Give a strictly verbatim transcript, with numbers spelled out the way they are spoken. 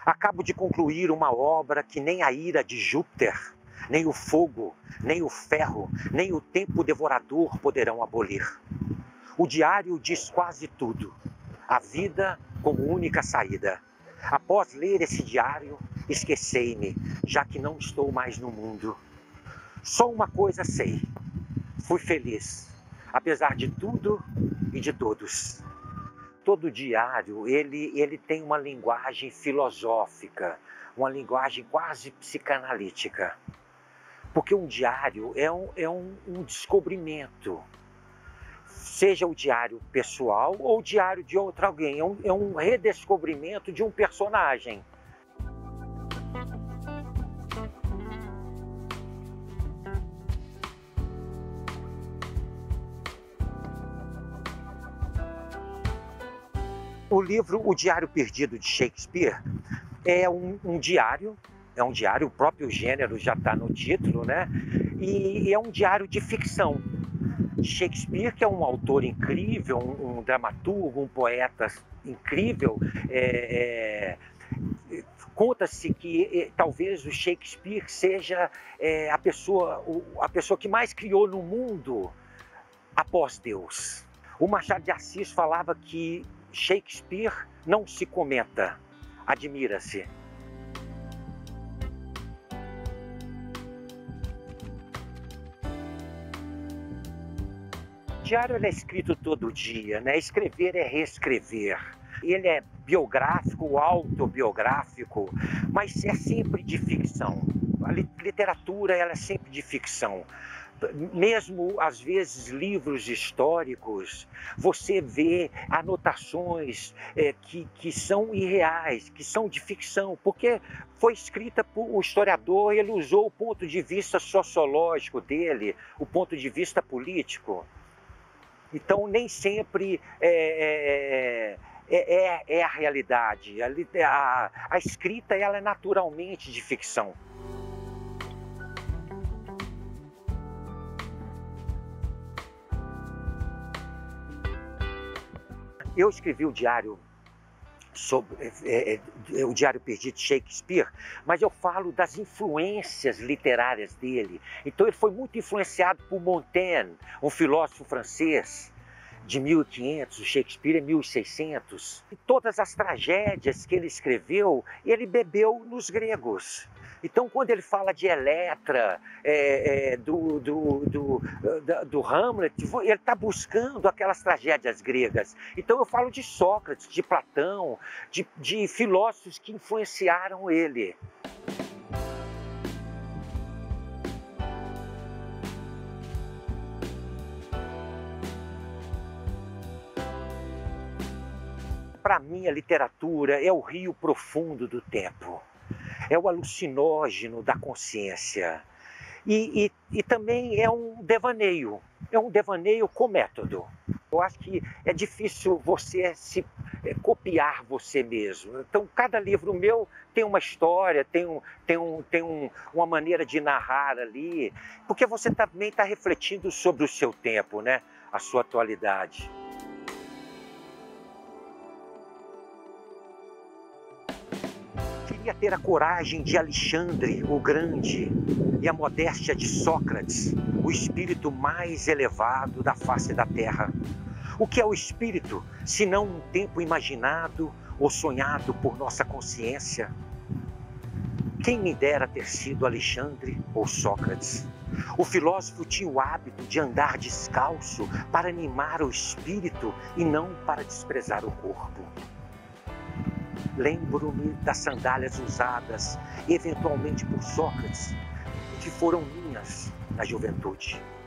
Acabo de concluir uma obra que nem a ira de Júpiter, nem o fogo, nem o ferro, nem o tempo devorador poderão abolir. O diário diz quase tudo. A vida como única saída. Após ler esse diário, esquecei-me, já que não estou mais no mundo. Só uma coisa sei. Fui feliz, apesar de tudo e de todos. Todo diário, ele, ele tem uma linguagem filosófica, uma linguagem quase psicanalítica. Porque um diário é um, é um, um descobrimento. Seja o diário pessoal ou o diário de outro alguém. É um, é um redescobrimento de um personagem. O livro O Diário Perdido de Shakespeare é um, um diário, é um diário, o próprio gênero já está no título, né? E, e é um diário de ficção. Shakespeare, que é um autor incrível, um, um dramaturgo, um poeta incrível, é, é, conta-se que é, talvez o Shakespeare seja é, a, pessoa, o, a pessoa que mais criou no mundo após Deus. O Machado de Assis falava que Shakespeare não se comenta, admira-se. O diário é escrito todo dia, né? Escrever é reescrever. Ele é biográfico, autobiográfico, mas é sempre de ficção. A literatura ela é sempre de ficção. Mesmo, às vezes, livros históricos, você vê anotações é, que, que são irreais, que são de ficção, porque foi escrita por o historiador, ele usou o ponto de vista sociológico dele, o ponto de vista político. Então, nem sempre é, é, é, é a realidade. A, a, a escrita ela é naturalmente de ficção. Eu escrevi o diário sobre é, é, o Diário Perdido de Shakespeare, mas eu falo das influências literárias dele. Então ele foi muito influenciado por Montaigne, um filósofo francês de mil e quinhentos, o Shakespeare é mil e seiscentos. E todas as tragédias que ele escreveu, ele bebeu nos gregos. Então, quando ele fala de Eletra, é, é, do, do, do, do, do Hamlet, ele está buscando aquelas tragédias gregas. Então, eu falo de Sócrates, de Platão, de, de filósofos que influenciaram ele. Para mim, a literatura é o rio profundo do tempo. É o alucinógeno da consciência. E, e, e também é um devaneio. É um devaneio com método. Eu acho que é difícil você se é, copiar você mesmo. Então, cada livro meu tem uma história, tem, um, tem, um, tem um, uma maneira de narrar ali, porque você também está refletindo sobre o seu tempo, né? A sua atualidade. Queria ter a coragem de Alexandre o Grande e a modéstia de Sócrates, o espírito mais elevado da face da terra. O que é o espírito, senão um tempo imaginado ou sonhado por nossa consciência? Quem me dera ter sido Alexandre ou Sócrates? O filósofo tinha o hábito de andar descalço para animar o espírito e não para desprezar o corpo. Lembro-me das sandálias usadas, eventualmente por Sócrates, que foram minhas na juventude.